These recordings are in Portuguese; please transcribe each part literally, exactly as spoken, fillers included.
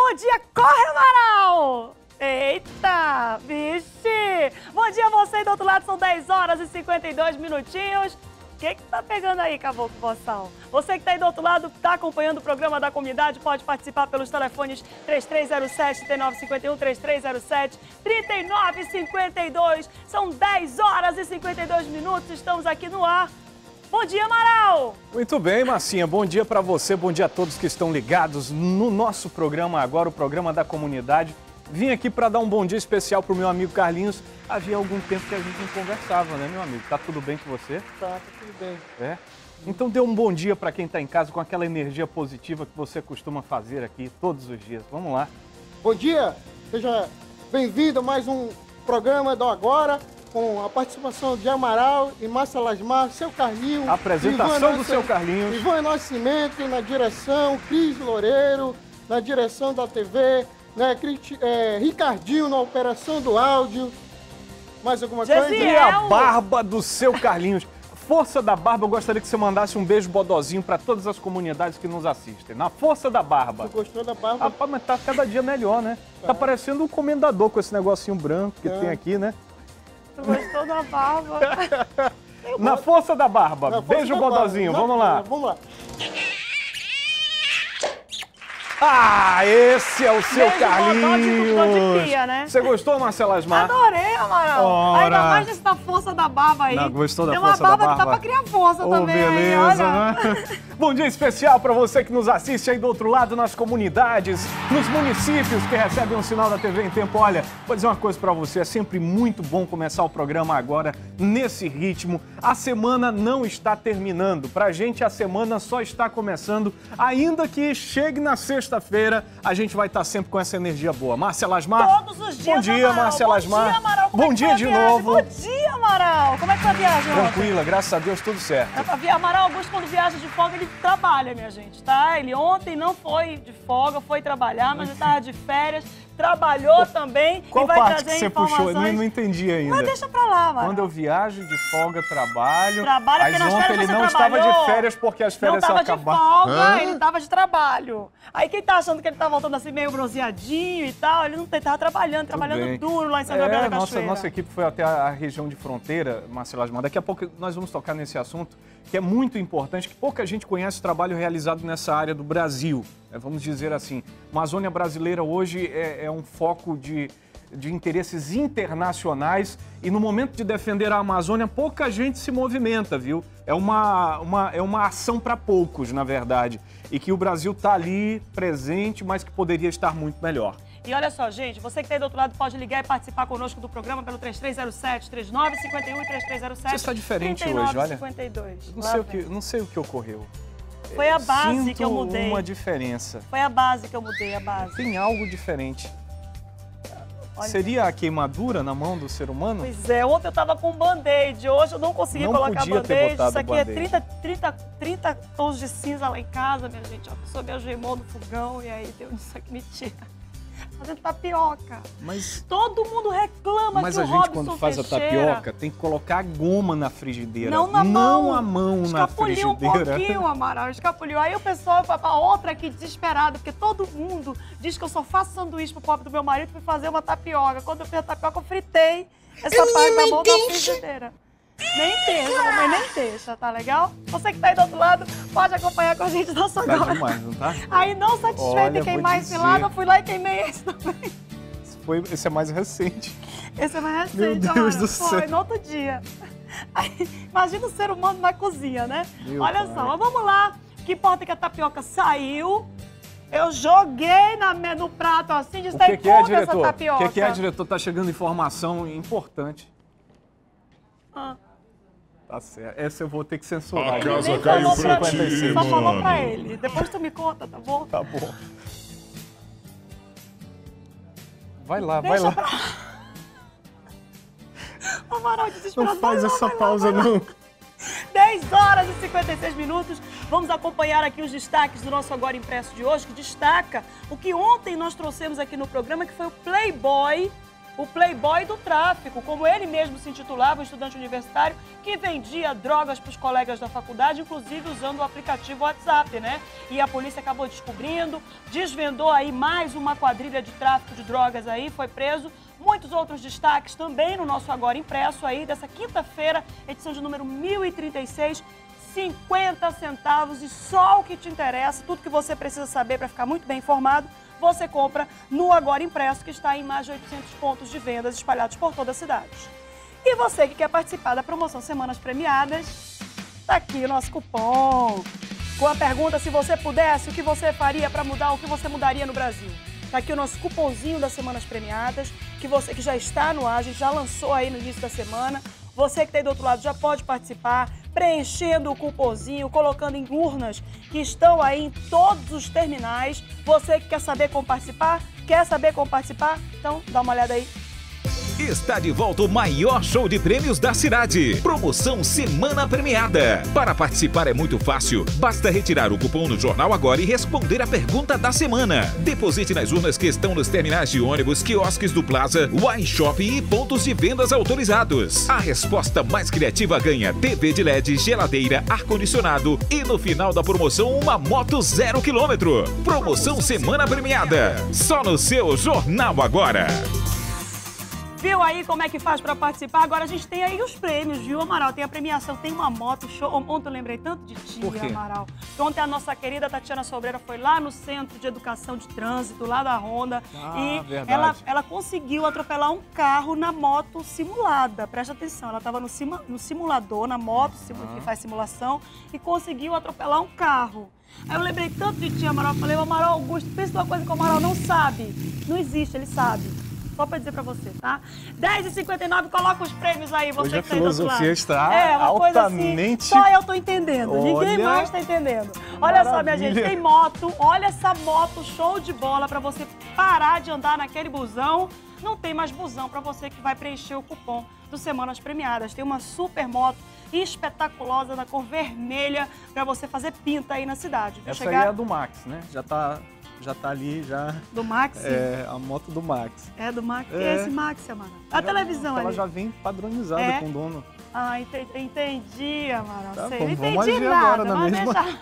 bom dia, corre, Amaral! Eita, vixe! Bom dia a você do outro lado, são dez horas e cinquenta e dois minutinhos. O que que tá pegando aí, Caboclo Boçal? Você que tá aí do outro lado, tá acompanhando o programa da comunidade, pode participar pelos telefones três três zero sete, três nove cinco um, três três zero sete, três nove cinco dois. São dez horas e cinquenta e dois minutos, estamos aqui no ar. Bom dia, Amaral! Muito bem, Marcinha. Bom dia para você, bom dia a todos que estão ligados no nosso programa agora, o programa da comunidade. Vim aqui para dar um bom dia especial para o meu amigo Carlinhos. Havia algum tempo que a gente não conversava, né, meu amigo? Tá tudo bem com você? Tá, tá tudo bem. É? Então dê um bom dia para quem está em casa com aquela energia positiva que você costuma fazer aqui todos os dias. Vamos lá. Bom dia, seja bem-vindo a mais um programa do Agora, com a participação de Amaral e Márcia Lasmar, seu Carlinhos. A apresentação do seu Carlinhos. Ivan Nascimento na direção, Cris Loureiro na direção da T V, né, é, Ricardinho na operação do áudio. Mais alguma coisa? E a barba do seu Carlinhos. Força da barba, eu gostaria que você mandasse um beijo bodozinho para todas as comunidades que nos assistem. Na força da barba. Você gostou da barba? Rapaz, mas tá cada dia melhor, né? Tá, tá parecendo um comendador com esse negocinho branco que é. tem aqui, né? Tu gostou da barba? Na força da barba. Na beijo da bodozinho, barba. vamos lá. Vamos lá. Ah, esse é o seu Beijo Carlinhos! Bodó de, de pia, né? Você gostou, Marcela Asmar? Adorei, Amaral. Ora. Ainda mais desse da força da barba aí. Não, gostou da Tem força da barba? Tem uma barba que dá pra criar força oh, também. beleza, Aí, né? Bom dia especial para você que nos assiste aí do outro lado, nas comunidades, nos municípios que recebem um sinal da T V em tempo. Olha, vou dizer uma coisa para você, é sempre muito bom começar o programa agora nesse ritmo. A semana não está terminando. Pra gente, a semana só está começando. Ainda que chegue na sexta-feira, a gente vai estar sempre com essa energia boa. Márcia Lasmar. Todos os dias, Bom dia, Márcia Lasmar. Bom dia, Amaral. Como Bom é que dia foi a de viagem? novo. Bom dia, Amaral. Como é que foi a viagem ontem? Tranquila, graças a Deus, tudo certo. É, Amaral Augusto, quando viaja de folga, ele trabalha, minha gente, tá? Ele ontem não foi de folga, foi trabalhar, mas ele estava de férias, trabalhou também Qual e vai parte trazer que você informações. puxou? Eu não, não entendi ainda. Mas deixa pra lá, Amaral. Quando eu viajo de folga, trabalho. Trabalho, Mas porque nas ontem férias ele você não trabalhou. estava de férias porque as férias Não só tava de acabaram. folga, Hã? ele tava de trabalho. Aí quem tá achando que ele tá voltando assim meio bronzeadinho e tal, ele não tem, tava trabalhando, Tudo trabalhando bem. duro lá em São É, Gabriel da nossa, Cachoeira. nossa equipe foi até a, a região de fronteira, Marcelo Asmar. Daqui a pouco nós vamos tocar nesse assunto, que é muito importante, que pouca gente conhece o trabalho realizado nessa área do Brasil. É, vamos dizer assim, a Amazônia brasileira hoje é, é um foco de, de interesses internacionais e no momento de defender a Amazônia, pouca gente se movimenta, viu? É uma, uma, é uma ação para poucos, na verdade, e que o Brasil está ali presente, mas que poderia estar muito melhor. E olha só, gente, você que está aí do outro lado pode ligar e participar conosco do programa pelo três três zero sete, três nove cinco um e três três zero sete. Você está diferente trinta e nove, hoje, olha. cinquenta e dois. Não Lá sei, o vem. que, não sei o que ocorreu. Foi a base Sinto que eu mudei. uma diferença. Foi a base que eu mudei, a base. Tem algo diferente. Olha. Seria a queimadura na mão do ser humano? Pois é, ontem eu tava com band-aid, hoje eu não consegui Não colocar podia ter band-aid. botado Isso aqui é band-aid. trinta, trinta, trinta tons de cinza lá em casa, minha gente. A pessoa me algemou no fogão e aí deu isso aqui, mentira. Fazendo tapioca. Mas, Todo mundo reclama mas que a o gente, Robson quando faz Teixeira... a tapioca, tem que colocar a goma na frigideira. Não na não mão. a mão na Escapuliu um frigideira. pouquinho, Amaral, escapuliu. Aí o pessoal vai pra outra aqui desesperada, porque todo mundo diz que eu só faço sanduíche pro pobre do meu marido pra fazer uma tapioca. Quando eu fiz a tapioca, eu fritei essa parte da mão da frigideira. Nem deixa, mamãe, nem deixa, tá legal? Você que tá aí do outro lado, pode acompanhar com a gente nosso Tá agora. demais, não tá? Aí, não satisfeita Olha, em queimar vou esse dizer. lado, eu fui lá e queimei esse também. Esse, foi, esse é mais recente. Esse é mais Meu recente, Deus Amaral. do Foi céu. no outro dia. Aí, imagina o ser humano na cozinha, né? Meu Olha pai. só, mas vamos lá. O que importa é que a tapioca saiu. Eu joguei na, no prato assim, disse, O tá que, aí, que é, conta essa diretor? tapioca. O que, que é, diretor? Tá chegando informação importante. Ah. Tá certo. Essa eu vou ter que censurar. A Ele casa nem caiu falou pra pra ti, mim, só falou mano. pra ele. Depois tu me conta, tá bom? Tá bom. Vai lá, Deixa vai lá. pra... O Amaral desesperado. Não faz vai lá, essa vai lá, pausa, vai lá. não. dez horas e cinquenta e seis minutos. Vamos acompanhar aqui os destaques do nosso Agora Impresso de hoje, que destaca o que ontem nós trouxemos aqui no programa, que foi o Playboy o playboy do tráfico, como ele mesmo se intitulava, um estudante universitário que vendia drogas para os colegas da faculdade, inclusive usando o aplicativo WhatsApp, né? E a polícia acabou descobrindo, desvendou aí mais uma quadrilha de tráfico de drogas aí, foi preso. Muitos outros destaques também no nosso Agora Impresso aí, dessa quinta-feira, edição de número mil e trinta e seis, cinquenta centavos e só o que te interessa, tudo que você precisa saber para ficar muito bem informado, você compra no Agora Impresso, que está em mais de oitocentos pontos de vendas espalhados por toda a cidade. E você que quer participar da promoção Semanas Premiadas, tá aqui o nosso cupom. Com a pergunta, se você pudesse, o que você faria para mudar, o que você mudaria no Brasil? Tá aqui o nosso cupomzinho das Semanas Premiadas, que você que já está no ar, a gente já lançou aí no início da semana. Você que está aí do outro lado já pode participar, preenchendo o cupomzinho, colocando em urnas que estão aí em todos os terminais. Você que quer saber como participar, quer saber como participar? Então dá uma olhada aí. Está de volta o maior show de prêmios da cidade. Promoção Semana Premiada. Para participar é muito fácil. Basta retirar o cupom no Jornal Agora e responder a pergunta da semana. Deposite nas urnas que estão nos terminais de ônibus, quiosques do Plaza, Wine Shop e pontos de vendas autorizados. A resposta mais criativa ganha T V de L E D, geladeira, ar-condicionado e no final da promoção uma moto zero quilômetro. Promoção Semana Premiada. Só no seu Jornal Agora. Viu aí como é que faz para participar? Agora a gente tem aí os prêmios, viu, Amaral? Tem a premiação, tem uma moto, show. Ontem eu lembrei tanto de ti, Amaral. Ontem a nossa querida Tatiana Sobreira foi lá no Centro de Educação de Trânsito, lá da Honda. Ah, e verdade. ela, ela conseguiu atropelar um carro na moto simulada. Presta atenção, ela estava no, sima, no simulador, na moto ah. que faz simulação, e conseguiu atropelar um carro. Aí eu lembrei tanto de ti, Amaral. Falei, Amaral Augusto, pensa numa coisa que o Amaral não sabe. Não existe, ele sabe. Só pra dizer pra você, tá? dez e cinquenta e nove, coloca os prêmios aí, você Hoje que tá a aí do outro lado. filosofia está é, uma altamente... Coisa assim, só eu tô entendendo, Olha... ninguém mais tá entendendo. Olha Maravilha. só, minha gente, tem moto, olha essa moto, show de bola pra você parar de andar naquele busão. Não tem mais busão pra você que vai preencher o cupom do Semanas Premiadas. Tem uma super moto espetaculosa na cor vermelha pra você fazer pinta aí na cidade. Vou Essa chegar... aí é a do Max, né? Já tá... Já tá ali, já... Do Max? É, a moto do Max. É, do Max. É. Esse Max, Amaral. A já, televisão ela ali. já vem padronizada é. com o dono. Ah, entendi, entendi Amaral. Tá Sei. bom, Não vamos entendi agir nada, agora na mas mesma... deixa...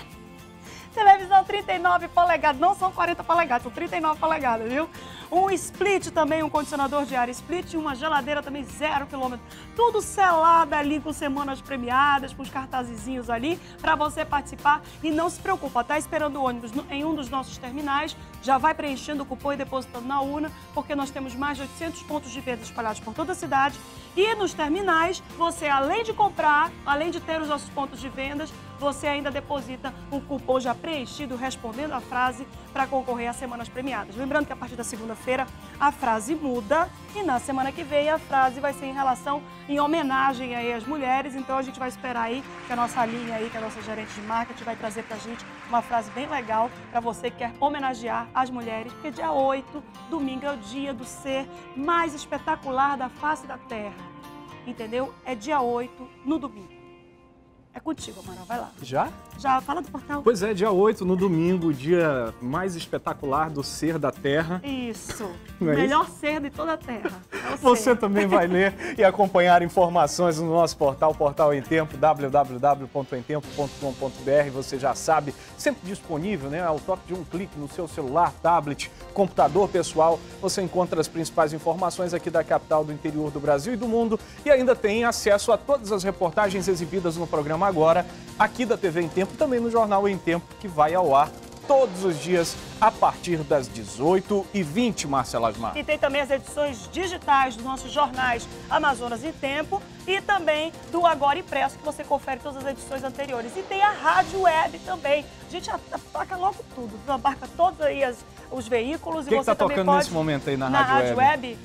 Televisão trinta e nove polegadas, não são quarenta polegadas, são trinta e nove polegadas, viu? Um split também, um condicionador de ar split, uma geladeira também zero quilômetro. Tudo selado ali com Semanas Premiadas, com os cartazezinhos ali, para você participar. E não se preocupa, tá esperando o ônibus em um dos nossos terminais, já vai preenchendo o cupom e depositando na urna, porque nós temos mais de oitocentos pontos de venda espalhados por toda a cidade. E nos terminais, você além de comprar, além de ter os nossos pontos de vendas, você ainda deposita um cupom já preenchido, respondendo a frase para concorrer às Semanas Premiadas. Lembrando que a partir da segunda-feira a frase muda e na semana que vem a frase vai ser em relação, em homenagem aí às mulheres. Então a gente vai esperar aí que a nossa linha aí, que a nossa gerente de marketing vai trazer pra gente uma frase bem legal para você que quer homenagear as mulheres, porque dia oito, domingo, é o dia do ser mais espetacular da face da Terra. Entendeu? É dia oito, no domingo. É contigo, Amaral, vai lá. Já? Já, fala do portal. Pois é, dia oito, no domingo, o dia mais espetacular do ser da Terra. Isso. O Não é melhor isso? ser de toda a Terra. É o Você ser. também vai ler e acompanhar informações no nosso portal, Portal Em Tempo, w w w ponto em tempo ponto com ponto b r. Você já sabe, sempre disponível, né? Ao toque de um clique no seu celular, tablet, computador pessoal. Você encontra as principais informações aqui da capital, do interior do Brasil e do mundo. E ainda tem acesso a todas as reportagens exibidas no programa Agora, aqui da T V Em Tempo, também no Jornal Em Tempo, que vai ao ar todos os dias a partir das dezoito e vinte, Marcela Asmar. E tem também as edições digitais dos nossos jornais Amazonas em Tempo e também do Agora Impresso, que você confere todas as edições anteriores. E tem a rádio web também. A gente ataca logo tudo, abarca todos aí as, os veículos. O que e você está também tocando pode, nesse momento aí na, na rádio, rádio web? web?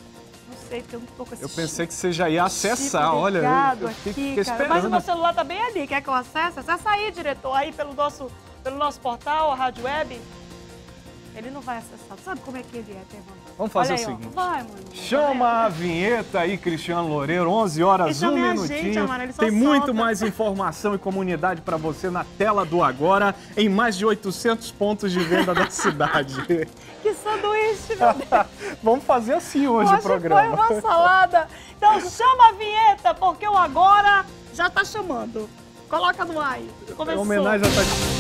Não sei, porque eu não tô com esse Eu pensei chip. que você já ia acessar, Chip olha. ligado Eu aqui, fiquei cara. esperando. Mas o meu celular tá bem ali. Quer que eu acesse? Acessa aí, diretor, aí pelo nosso, pelo nosso portal, a rádio web. Ele não vai acessar. Sabe como é que ele é, Temão? Vamos fazer Olha o aí, seguinte. ó. Vai, mano. Chama a vinheta aí, Cristiano Loureiro, onze horas, E um chame a minutinho. gente, Amaro, ele só Tem muito solta. mais informação e comunidade para você na tela do Agora, em mais de oitocentos pontos de venda da cidade. Que sanduíche, meu Deus. Vamos fazer assim hoje, Hoje o programa. foi uma salada. Então chama a vinheta, porque o Agora já tá chamando. Coloca no ar aí. Em Começou. homenagem a Tati...